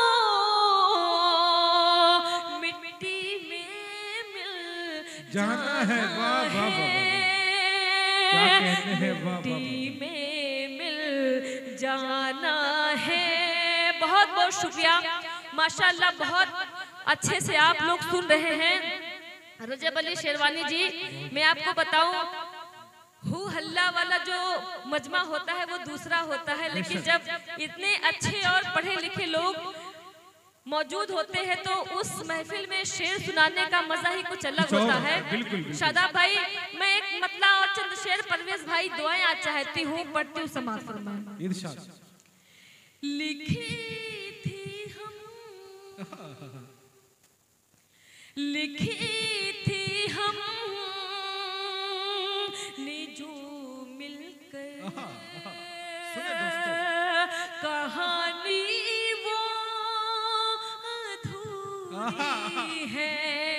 C: मिट्टी में मिल
B: जाना है। वाह वाह वाह, क्या कहते हैं, वाह वाह,
C: मिट्टी में मिल जाना है। बहुत बहुत शुक्रिया माशाल्लाह, बहुत अच्छे से आप लोग सुन रहे हैं। रजब अली शेरवानी जी, मैं आपको बताऊं, हु हल्ला वाला जो मजमा होता है वो दूसरा होता है, लेकिन जब इतने अच्छे और पढ़े लिखे लोग मौजूद होते हैं तो उस महफिल में शेर सुनाने का मजा ही कुछ अलग होता है। शादाब भाई, मैं एक मतला और चंद शेर परवेज भाई दुआएं आज चाहती हूँ, पढ़ती हूँ, समाज फरमाएं।
B: इरशाद।
C: लिखी थी हम, लिखी थी हम ने जो मिलकर कहानी वो अधूरी है।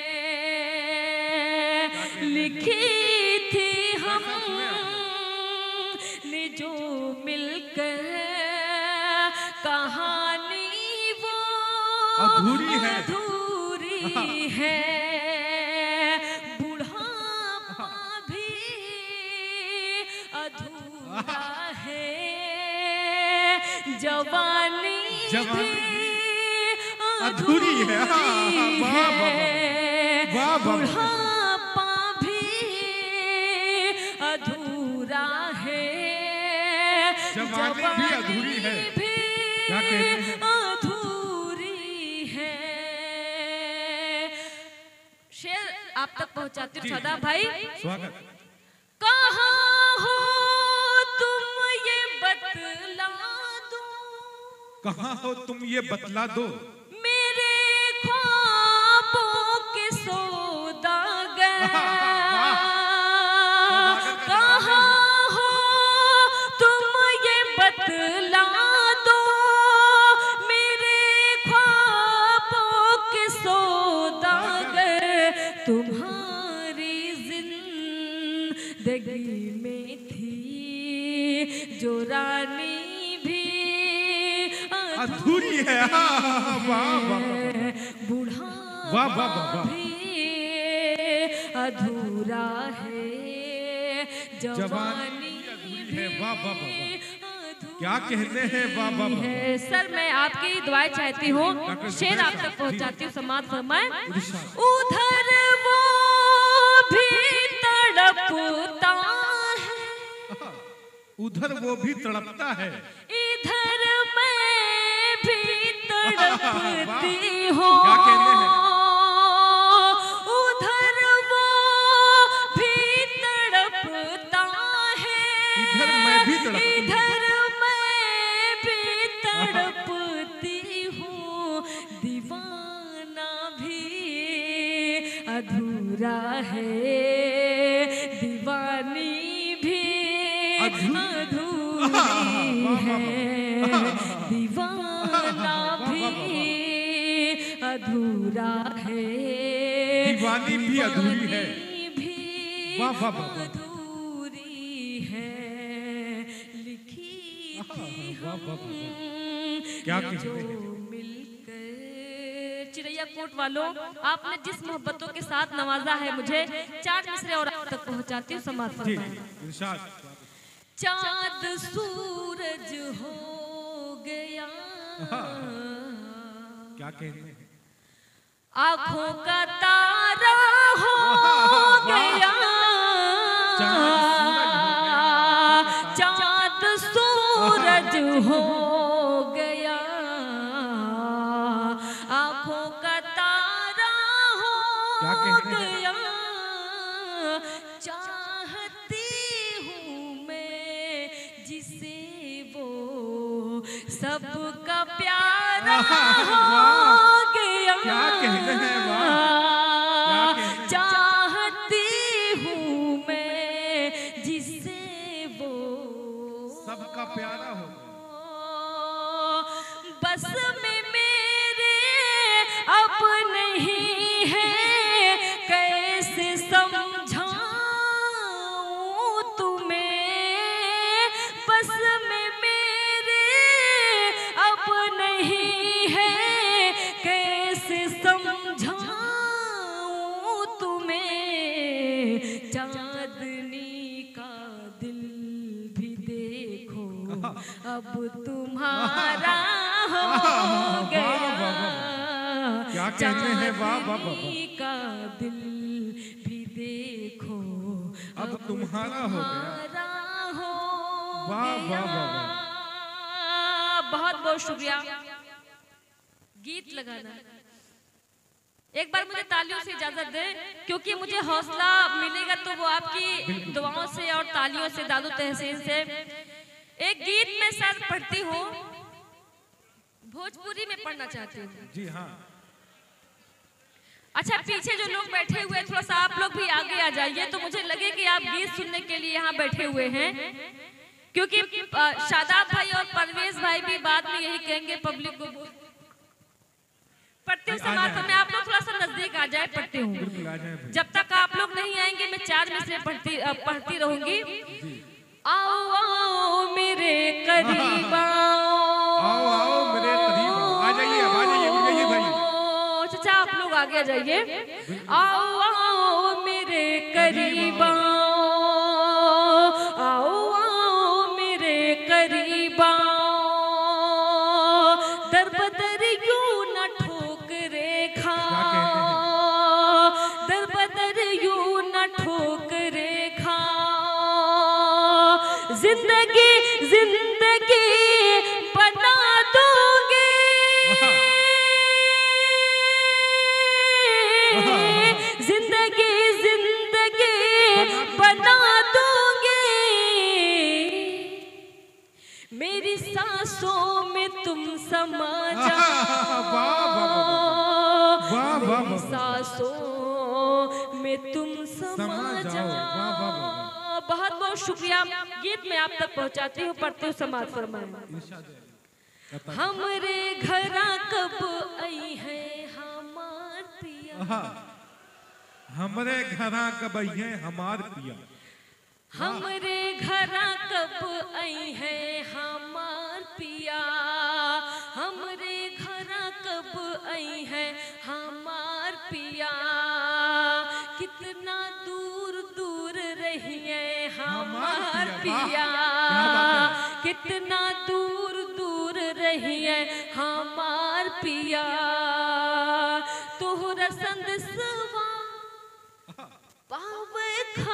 C: लिखी थी हम ने जो मिलकर कहानी वो
B: अधूरी है,
C: अधूरी है। बुढ़ापा भी अधूरा है, जवानी भी
B: अधूरी है।
C: बुढ़ापा भी अधूरा है,
B: जवानी भी अधूरी है। क्या कहते हैं?
C: अधूरी है। शेर आप तक पहुंचाती हूँ शादाब भाई।
B: स्वागत।
C: कहाँ हो तुम ये बतला दो,
B: कहाँ हो तुम ये बतला दो,
C: मेरे ख्वाबों के सौदागर। कहाँ हो तुम ये बतला दो, मेरे ख्वाबों के सौदागर। तुम्हारी जिंदगी में थी जो रानी भी
B: अधूरी है।
C: बुढ़ा भी अधूरा है, जवानी भी
B: क्या कहते हैं, वाह वाह वाह।
C: सर मैं आपकी दुआएं चाहती हूँ, शेर आप तक पहुँचाती हूँ, समाज फरमाएं। उधर वो भी तड़पता है,
B: उधर वो भी तड़पता है,
C: इधर मैं भी तड़पती हूँ।
B: क्या कहते हैं?
C: उधर वो भी तड़पता है,
B: इधर मैं भी तड़पती हूँ।
C: इधर मैं भी तड़पती हूँ। दीवाना भी अधूरा है, दीवानी भी अधूरी है। दीवाना भी अधूरा है,
B: दीवानी भी अधूरी है। वाह वाह वाह,
C: अधूरी है। लिखी थी हम
B: क्या
C: जो
B: कहते हैं?
C: मिलकर। चिड़ैया कोट वालों, आपने जिस मोहब्बतों के साथ नवाजा है मुझे, 4 मिसरे और आप तक पहुंचाती हूँ, समाज फरमाएं।
B: इरशाद।
C: चाँद सूरज हो गया,
B: क्या कहते हैं?
C: आँखों का तारा हो गया। चाँद सूरज हो गया, आँखों का तारा हो गया। चाहती हूँ मैं जिसे वो सबका प्यारा हो गया।
B: क्या कहते हैं, वाह।
C: चाहती हूँ मैं जिसे वो
B: सबका प्यारा हो,
C: बस बस में मेरे अब नहीं है, कैसे समझाऊं तुम्हें, बस में मेरे अब नहीं है, कैसे समझाऊं तुम्हें, चांदनी का दिल भी देखो अब तुम्हारा हो गया,
B: क्या कहते हैं, वाह वाह वाह,
C: चांदनी का दिल भी देखो
B: अब तुम्हारा हो गया,
C: हो
B: वाह वाह वाह।
C: बहुत बहुत शुक्रिया। गीत लगाना, एक बार मुझे तालियों से इजाजत दे, क्योंकि मुझे हौसला मिलेगा तो वो आपकी दुआओं से और तालियों से, दादू तहसीन से। एक गीत मैं सर पढ़ती हूँ, भोजपुरी में पढ़ना चाहती हूँ।
B: जी हाँ।
C: अच्छा, पीछे जो लोग बैठे हुए हैं थोड़ा सा आप लोग भी आगे आ जाइए, तो मुझे लगे कि आप गीत सुनने के लिए यहाँ बैठे हुए हैं, क्योंकि शादाब भाई और परवेज भाई भी बाद में यही कहेंगे पब्लिक को। पढ़ती हूँ समाज में, आप लोग थोड़ा सा नजदीक आ जाए, पढ़ती हूँ। जब तक आप लोग नहीं आएंगे मैं 4 में से पढ़ती रहूंगी। आओ आओ मेरे करीब
B: आओ आओ मेरे करीब आ जाइए, आ जाइए, उठ जाइए भाई।
C: चाचा आप लोग आगे जाइए। आओ आओ मेरे करीब आओ आओ मेरे करीब, दर बदर यूं न ठोकरे खाओ, दर बदर यूं न ठोकरे खाओ, जिंदगी जिंदगी बना दोगे, जिंदगी जिंदगी बना दोगे, मेरी सांसों में तुम समा जाओ, मेरी सांसों में तुम समा जाओ। बहुत बहुत शुक्रिया। गीत में आप तक पहुंचाती हूँ, पढ़ती हूँ, समाज फरमाए। हमरे घरा कब आई है हमार पिया,
B: हमरे घरा कब आई है हमार पिया,
C: हमरे घरा कब आई है हमार पिया, हमरे घरा कब आई है हमार पिया, कितना दूर दूर रही है हमार पिया, कितना दूर दूर रही है हमार पिया, तोहरा संदेशवा पावे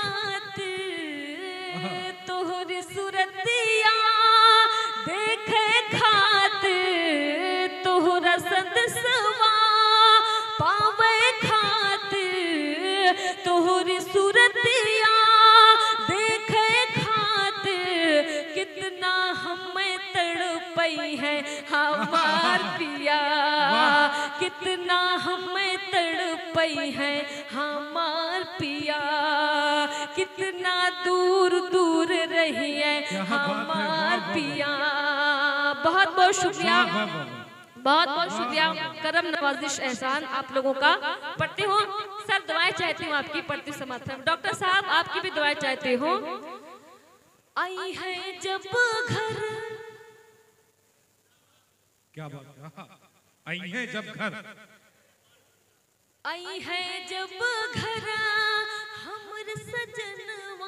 C: खातिर, तोहरी सूरतिया देखे खातिर, तोहरा संदेशवा पावे खातिर, तोहरी सूरतिया देखे खातिर, कितना हमें तड़पई है हमार पिया, कितना हमें तड़पई है हमार पिया, कितना दूर दूर रही है हमार पिया। बहुत बहुत शुक्रिया, बहुत बहुत शुक्रिया। करम नवाजिश एहसान आप लोगों का। पढ़ती हूँ सर, दुआएं चाहती हूँ आपकी, पढ़ती समर्थन। डॉक्टर साहब आपकी भी दुआएं चाहती हूँ। आई है जब घर,
B: क्या बात है, आई है जब घर,
C: आई है जब घर हमर सजनवा,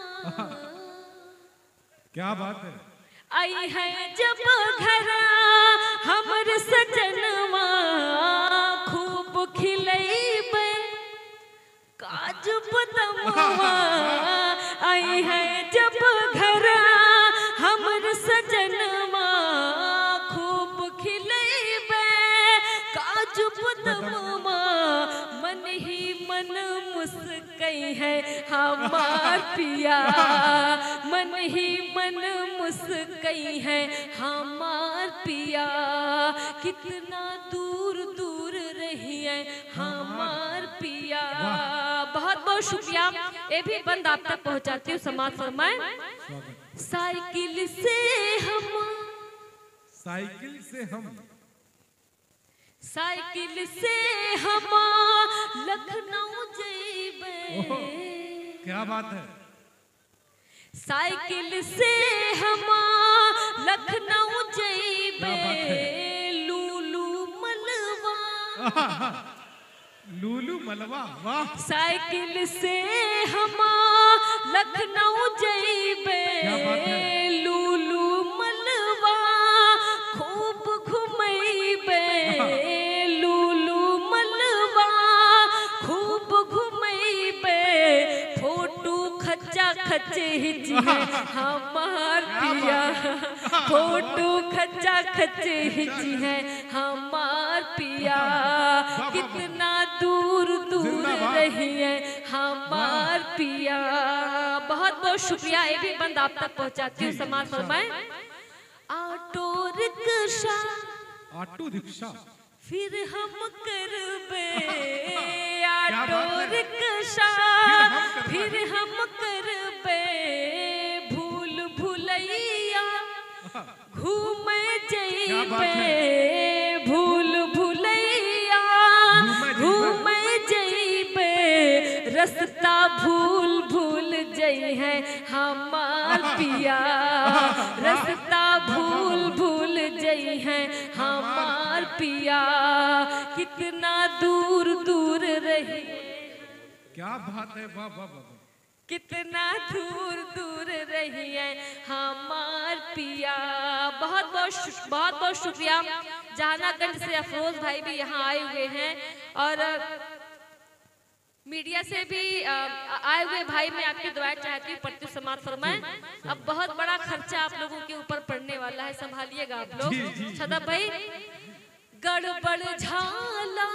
B: क्या बात है,
C: आई है जब घर हमर सजनवा, खूब खिलैबे काजू बदमवा, आई है जब घर हमर सजनवा, खूब खिलैबे काजू बदमवा, मन ही मन मुस्कई है हमार पिया, मन ही मन मुस्कई है हमार पिया, कितना दूर दूर रही है हमार पिया। बहुत बहुत शुक्रिया। ये भी बंद आप तक पहुंचाती हूँ, समाज फरमाए। साइकिल से हम,
B: साइकिल से हम
C: साइकिल से हम लखनऊ जइबे।
B: क्या बात है।
C: साइकिल से हम लखनऊ जइबे। लूलू मलवा।
B: लूलू मलवा, वाह।
C: साइकिल से हम लखनऊ जइबे। लूलू मलवा खूब घुमैबे। लूलू मलवा खूब घुमैबे। फोटो खच्चा खच्चे हिचिए हमार पिया। फोटो खच्चा खच्चे हिचिए हमार पिया। कितना दूर दूर रही है हमार पिया। बहुत बहुत शुक्रिया। ये भी बंद आप तक पहुंचाती हूँ। समाज फरमाए। ऑटो रिक्शा,
B: ऑटो रिक्शा
C: फिर हम करबे। ऑटो रिक्शा फिर हम करबे। भूल भुलैया घूमे जइबे। भूल भुलैया घूमे जइबे। रास्ता भूल भूल जई है हमार पिया। रास्ता भूल भूल जई है हमार पिया। कितना दूर दूर रही।
B: क्या बात है, वाह वाह वाह।
C: कितना दूर दूर रही है हमार पिया। बहुत बहुत शुक्रिया। जहानागंज से अफरोज भाई भी यहाँ आए हुए हैं और मीडिया से भी आए हुए भाई। मैं आपकी दुआएं चाहती हूँ। पढ़ती समाज फरमाएं। अब बहुत बड़ा खर्चा आप लोगों के ऊपर पड़ने वाला है, संभालिएगा आप लोग। सदब भाई। गड़बड़ झाला,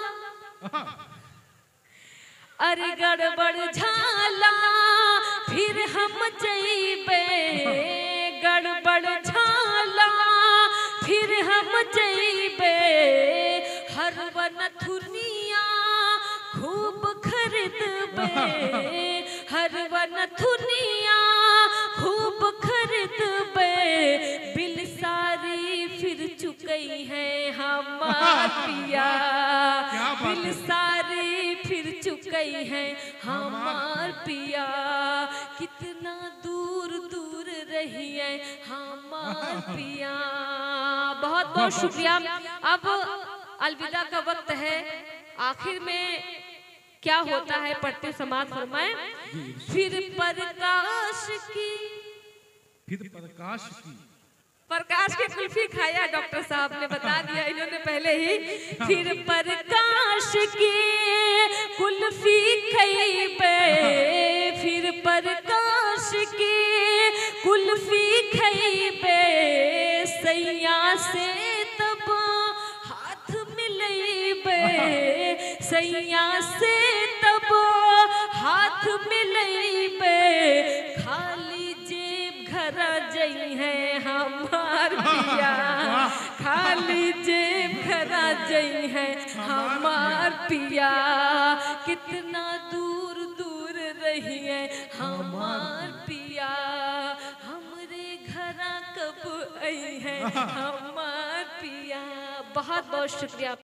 C: अरे गड़बड़ झाला फिर हम जइबे। गड़बड़ झाला फिर हम जइबे। हरवन थुनिया खूब खरीदबे। हरवन थुनिया खूब खरीदबे। बिल सारी फिर चुकई है हमार पिया। बिल सारी फिर चुकई है हमार पिया। कितना दूर दूर रही है हमार पिया। बहुत बहुत शुक्रिया। अब अलविदा का वक्त है। आखिर में क्या होता है पढ़ते समाज फरमाए। फिर प्रकाश की,
B: फिर प्रकाश की।
C: प्रकाश की कुल्फी खाया डॉक्टर साहब ने बता दिया इन्होंने पहले ही। फिर प्रकाश की कुल्फी खइबे। फिर प्रकाश की कुल्फी खइबे। सैया से तब हाथ मिलइबे। सैया से तब हाथ मिलइबे। खाली जेब घरा जई है हमार पिया। खाली जेब घरा जई है हमार पिया। कितना दूर दूर रही है हमार पिया। हमरे घरा कब आई है हमार पिया। बहुत बहुत शुक्रिया।